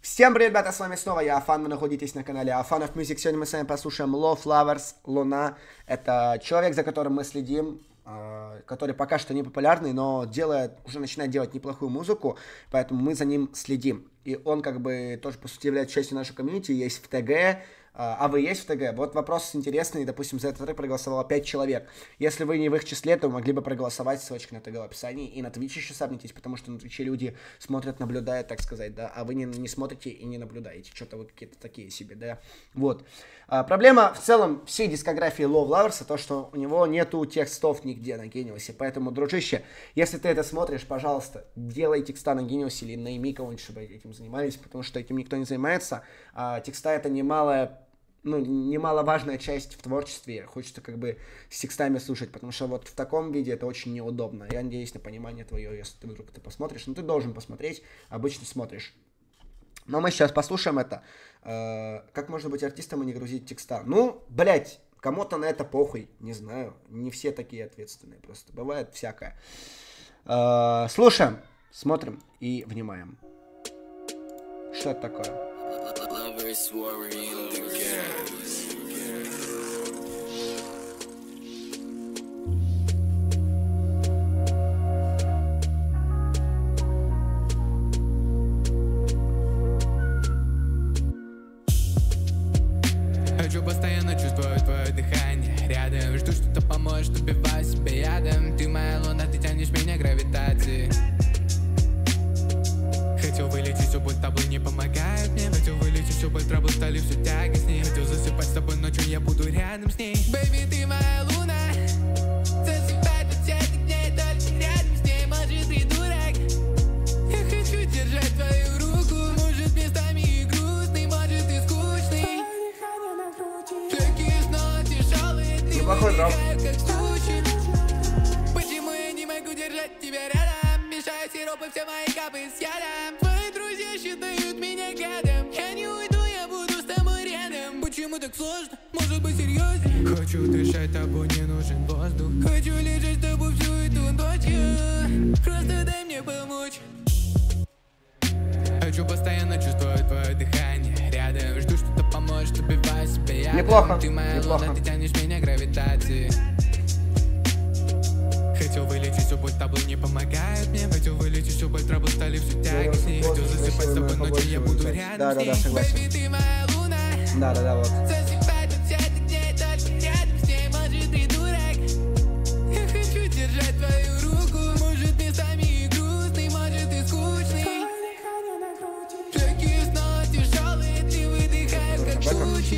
Всем привет, ребята, с вами снова я, Афан, вы находитесь на канале Afanov Music. Сегодня мы с вами послушаем Love Lovers, Луна. Это человек, за которым мы следим, который пока что не популярный, но уже начинает делать неплохую музыку, поэтому мы за ним следим. И он как бы тоже, по сути, является частью нашей комьюнити, есть в ТГ. А вы есть в ТГ? Вот вопрос интересный, допустим, за этот трек проголосовало 5 человек. Если вы не в их числе, то могли бы проголосовать, ссылочка на ТГ в описании, и на Twitch еще сабнитесь, потому что на Twitch люди смотрят, наблюдают, так сказать, да, а вы не смотрите и не наблюдаете, что-то вы какие-то такие себе, да, вот. Проблема в целом всей дискографии Love Lovers, то, что у него нету текстов нигде на Genius, поэтому, дружище, если ты это смотришь, пожалуйста, делай текста на Genius или найми кого-нибудь, чтобы этим занимались, потому что этим никто не занимается, текста это немаловажная часть в творчестве, хочется как бы с текстами слушать, потому что вот в таком виде это очень неудобно. Я надеюсь на понимание твое, если ты вдруг посмотришь, но ты должен посмотреть, обычно смотришь. Но мы сейчас послушаем это. Как можно быть артистом и не грузить текста? Ну, блять, кому-то на это похуй, не знаю, не все такие ответственные, просто бывает всякое. Слушаем, смотрим и внимаем. Что это такое? Хочу постоянно чувствовать твое дыхание рядом. Жду, что-то поможет, убиваю себя ядом. Ты моя луна, ты тянешь меня гравитацией. Хочу вылечить всю боль, тобой не помогает мне. Хочу вылечить всю боль, траблы стали все тягостней. Хочу засыпать с тобой ночью, я буду рядом с ней. Бэйби, ты моя луна. Засыпать от всех дней, только рядом с ней. Может, ты дурак. Я хочу держать твою руку. Может, местами и грустный, может, и скучный. Флеки снова тяжелые, ты выдыхаешь как случай. Почему я не могу держать тебя рядом? Мешают сиропы, все мои капы с ядом. Твои друзья считают меня гадом. Я не уйду, я буду с тобой рядом. Почему так сложно? Может быть серьезнее? Хочу дышать тобой, не нужен воздух. Хочу лежать с тобой всю эту ночью. Просто дай мне помочь. Хочу постоянно чувствовать твое дыхание рядом. Жду, что-то поможет, убиваю себя ядом. Неплохо, Ты моя луна, ты тянешь меня гравитацией. Хочу вылечить всю боль, таблы не помогают мне. Хочу вылечить всю боль, траблы стали все тягостней. Хочу засыпать с тобой ночью, я буду рядом с ней. Да, согласен. Baby, ты моя луна. Да, вот. Засыпать от всех дней, только рядом с ней. Может, ты дурак. Я хочу держать твою руку. Может, местами и грустный, может, и скучный. Флеки снова тяжелые, ты выдыхаешь как случай.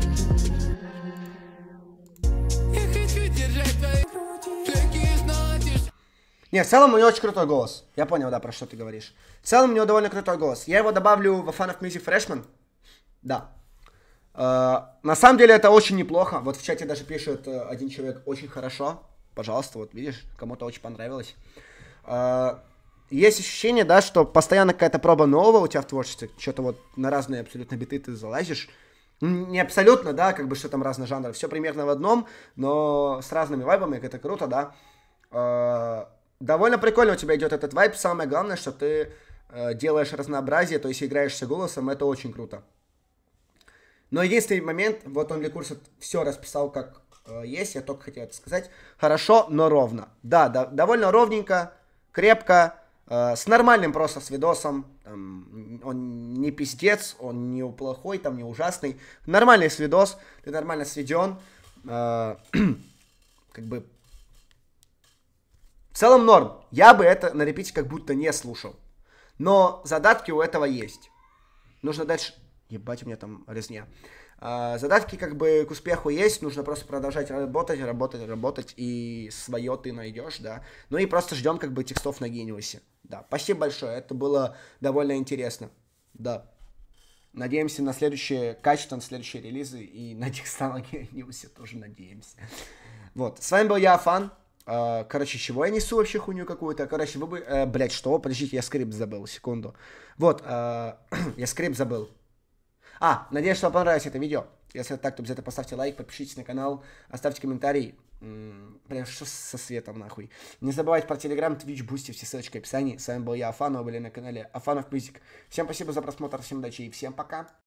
Я хочу держать твою флеки снова тяжелые. Не, в целом у него очень крутой голос. Я понял, да, про что ты говоришь. В целом у него довольно крутой голос. Я его добавлю в Afanov Music Freshman. Да. На самом деле это очень неплохо. Вот в чате даже пишет один человек очень хорошо. Пожалуйста, вот видишь, кому-то очень понравилось. Есть ощущение, да, что постоянно какая-то проба нового у тебя в творчестве. Что-то вот на разные абсолютно биты ты залазишь. Не абсолютно, да, как бы что там разные жанры. Все примерно в одном, но с разными вайбами, это круто, да. Довольно прикольно у тебя идет этот вайб. Самое главное, что ты делаешь разнообразие, то есть играешься голосом, это очень круто. Но единственный момент, вот он Ликурс все расписал как есть, я только хотел это сказать. Хорошо, но ровно. Да, довольно ровненько, крепко, с нормальным просто с видосом. Там, он не пиздец, он не плохой, там не ужасный. Нормальный свидос, ты нормально сведен. Как бы... В целом норм. Я бы это на репите как будто не слушал. Но задатки у этого есть. Нужно дальше... Ебать, у меня там резня. Задатки как бы к успеху есть. Нужно просто продолжать работать. И свое ты найдешь, да. Ну и просто ждем как бы текстов на Genius. Да, спасибо большое. Это было довольно интересно. Да. Надеемся на следующее качество, на следующие релизы. И на текста на Genius тоже надеемся. Вот. С вами был я, Афан. Короче, чего я несу вообще хуйню какую-то? Короче, вы бы... блять, что? Подождите, я скрипт забыл. Секунду. Вот, я скрипт забыл. Надеюсь, что вам понравилось это видео. Если это так, то обязательно поставьте лайк, подпишитесь на канал, оставьте комментарий. Прям что со светом нахуй. Не забывайте про Telegram, Twitch, Boosty, все ссылочки в описании. С вами был я, Афанов, были на канале Афанов Мьюзик. Всем спасибо за просмотр, всем удачи и всем пока.